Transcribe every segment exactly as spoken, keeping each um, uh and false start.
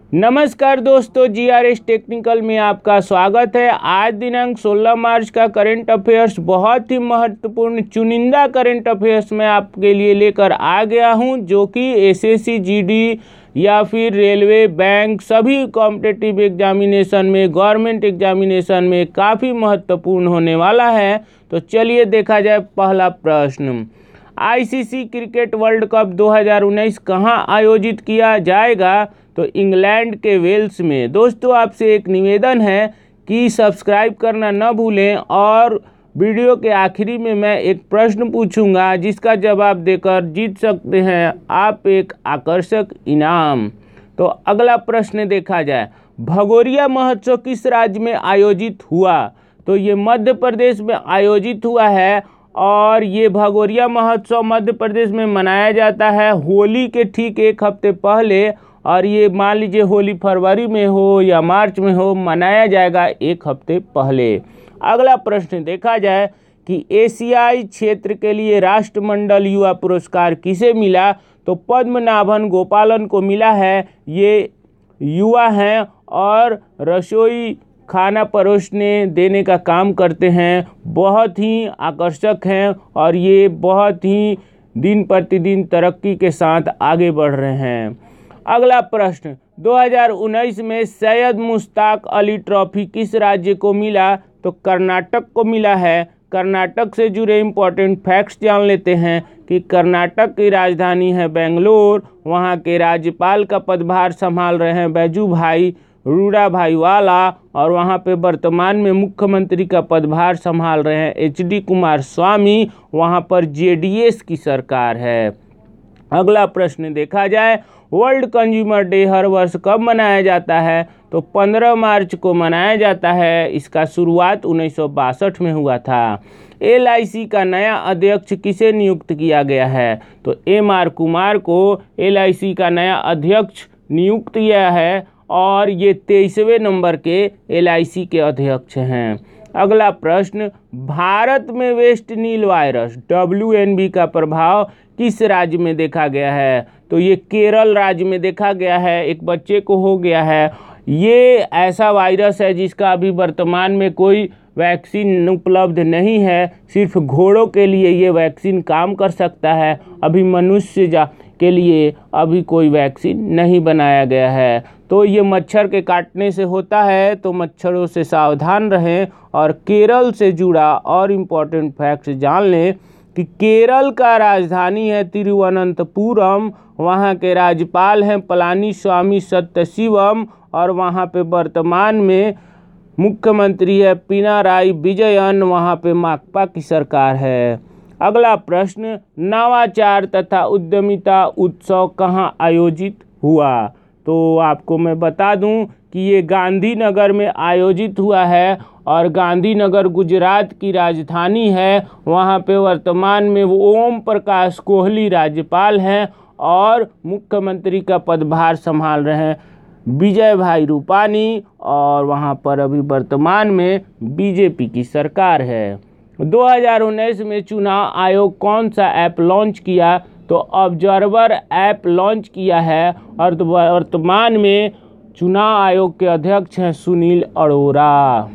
नमस्कार दोस्तों, जी R S technical में आपका स्वागत है। आज दिनांक सोलह मार्च का करंट अफेयर्स बहुत ही महत्वपूर्ण चुनिंदा करंट अफेयर्स में आपके लिए लेकर आ गया हूं, जो कि S S C, G D या फिर रेलवे, बैंक सभी कॉम्पिटिटिव एग्जामिनेशन में, गवर्नमेंट एग्जामिनेशन में काफ़ी महत्वपूर्ण होने वाला है। तो चलिए देखा जाए पहला प्रश्न। I C C cricket world cup दो हज़ार उन्नीस कहाँ आयोजित किया जाएगा? तो इंग्लैंड के वेल्स में। दोस्तों, आपसे एक निवेदन है कि सब्सक्राइब करना न भूलें, और वीडियो के आखिरी में मैं एक प्रश्न पूछूंगा जिसका जवाब देकर जीत सकते हैं आप एक आकर्षक इनाम। तो अगला प्रश्न देखा जाए, भगोरिया महोत्सव किस राज्य में आयोजित हुआ? तो ये मध्य प्रदेश में आयोजित हुआ है, और ये भगोरिया महोत्सव मध्य प्रदेश में मनाया जाता है होली के ठीक एक हफ्ते पहले। और ये मान लीजिए होली फरवरी में हो या मार्च में हो, मनाया जाएगा एक हफ्ते पहले। अगला प्रश्न देखा जाए कि एशियाई क्षेत्र के लिए राष्ट्रमंडल युवा पुरस्कार किसे मिला? तो पद्मनाभन गोपालन को मिला है। ये युवा हैं और रसोई खाना परोसने देने का काम करते हैं, बहुत ही आकर्षक हैं और ये बहुत ही दिन प्रतिदिन तरक्की के साथ आगे बढ़ रहे हैं। अगला प्रश्न, दो हज़ार उन्नीस में सैयद मुश्ताक अली ट्रॉफी किस राज्य को मिला? तो कर्नाटक को मिला है। कर्नाटक से जुड़े इम्पोर्टेंट फैक्ट्स जान लेते हैं कि कर्नाटक की राजधानी है बेंगलोर। वहाँ के राज्यपाल का पदभार संभाल रहे हैं बैजू भाई रूड़ा भाई वाला, और वहाँ पे वर्तमान में मुख्यमंत्री का पदभार संभाल रहे हैं एच डी कुमार स्वामी। वहाँ पर जे डी एस की सरकार है। अगला प्रश्न देखा जाए, वर्ल्ड कंज्यूमर डे हर वर्ष कब मनाया जाता है? तो पंद्रह मार्च को मनाया जाता है। इसका शुरुआत उन्नीस सौ बासठ में हुआ था। एल आई सी का नया अध्यक्ष किसे नियुक्त किया गया है? तो एम आर कुमार को एल आई सी का नया अध्यक्ष नियुक्त किया है, और ये तेईसवें नंबर के एल आई सी के अध्यक्ष हैं। अगला प्रश्न, भारत में West Nile virus W N V का प्रभाव किस राज्य में देखा गया है? तो ये केरल राज्य में देखा गया है। एक बच्चे को हो गया है। ये ऐसा वायरस है जिसका अभी वर्तमान में कोई वैक्सीन उपलब्ध नहीं है। सिर्फ घोड़ों के लिए ये वैक्सीन काम कर सकता है। अभी मनुष्य जा के लिए अभी कोई वैक्सीन नहीं बनाया गया है। तो ये मच्छर के काटने से होता है, तो मच्छरों से सावधान रहें। और केरल से जुड़ा और इम्पोर्टेंट फैक्ट्स जान लें कि केरल का राजधानी है तिरुवनंतपुरम। वहाँ के राज्यपाल हैं पलानी स्वामी सत्यशिवम, और वहाँ पे वर्तमान में मुख्यमंत्री है पिनाराई विजयन। वहाँ पे माकपा की सरकार है। अगला प्रश्न, नवाचार तथा उद्यमिता उत्सव कहाँ आयोजित हुआ? तो आपको मैं बता दूं कि ये गांधीनगर में आयोजित हुआ है, और गांधीनगर गुजरात की राजधानी है। वहाँ पे वर्तमान में वो ओम प्रकाश कोहली राज्यपाल हैं, और मुख्यमंत्री का पदभार संभाल रहे हैं विजय भाई रूपानी, और वहाँ पर अभी वर्तमान में बी जे पी की सरकार है। दो हज़ार उन्नीस में चुनाव आयोग कौन सा ऐप लॉन्च किया? तो ऑब्जर्वर ऐप लॉन्च किया है, और वर्तमान में चुनाव आयोग के अध्यक्ष हैं सुनील अरोड़ा।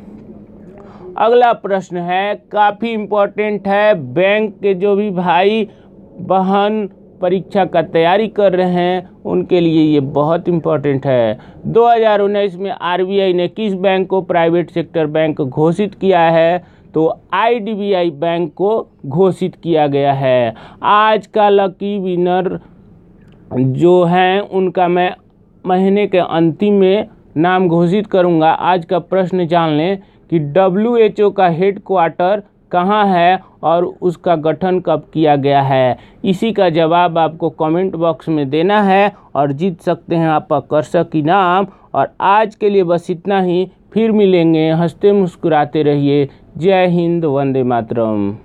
अगला प्रश्न है, काफ़ी इम्पोर्टेंट है। बैंक के जो भी भाई बहन परीक्षा का तैयारी कर रहे हैं उनके लिए ये बहुत इम्पोर्टेंट है। दो हज़ार उन्नीस में आर बी आई ने किस बैंक को प्राइवेट सेक्टर बैंक घोषित किया है? तो I D B I bank को घोषित किया गया है। आज का लकी विनर जो हैं उनका मैं महीने के अंतिम में नाम घोषित करूंगा। आज का प्रश्न जान लें कि डब्ल्यू एच ओ का हेड क्वार्टर कहाँ है और उसका गठन कब किया गया है? इसी का जवाब आपको कमेंट बॉक्स में देना है, और जीत सकते हैं आप आकर्षक इनाम। और आज के लिए बस इतना ही। फिर मिलेंगे। हंसते मुस्कुराते रहिए। जय हिंद, वंदे मातरम।